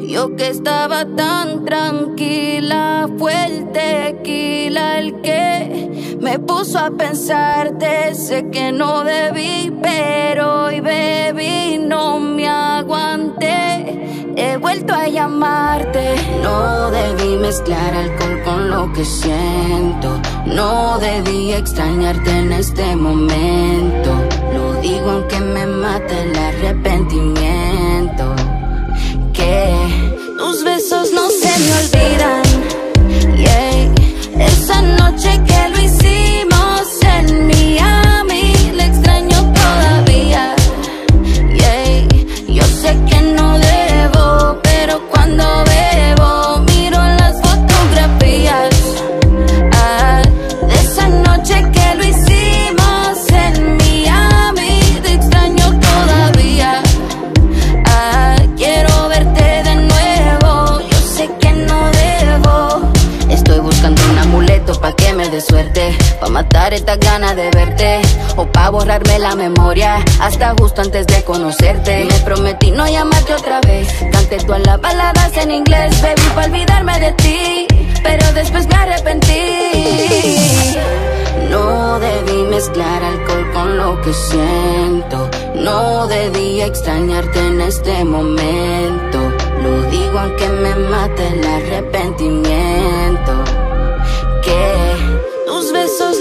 Yo que estaba tan tranquila, fue el tequila el que me puso a pensarte. Sé que no debí, pero hoy bebí, no me aguanté. He vuelto a llamarte. No debí mezclar alcohol con lo que siento. No debí extrañarte en este momento. Lo digo aunque me mate el arrepentimiento. Que tus besos no se me olvidan. Yeah. Esa noche que lo hicimos en Miami, le extraño todavía. Yeah. Yo sé que no debo, pero cuando bebo miro las fotografías. De esa noche que lo hicimos en Miami, te extraño todavía. Quiero verte de nuevo, yo sé que no debo. Estoy buscando un amuleto pa' que me dé suerte, pa' matar estas ganas de verte, o pa' borrarme la memoria hasta justo antes de conocerte. Me prometí no llamarte otra vez, canté todas las baladas en inglés, baby, pa' olvidarme de ti, pero después me arrepentí. No debí mezclar alcohol con lo que siento. No debí extrañarte en este momento. Lo digo aunque me mate el arrepentimiento. Que tus besos